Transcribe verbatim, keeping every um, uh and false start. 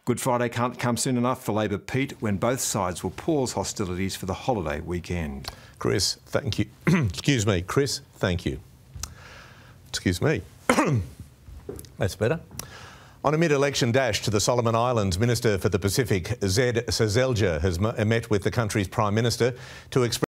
Good Friday can't come soon enough for Labor Pete when both sides will pause hostilities for the holiday weekend. Chris, thank you. Excuse me. Chris, thank you. Excuse me. That's better. On a mid-election dash to the Solomon Islands, Minister for the Pacific, Zed Sazelja, has met with the country's Prime Minister to express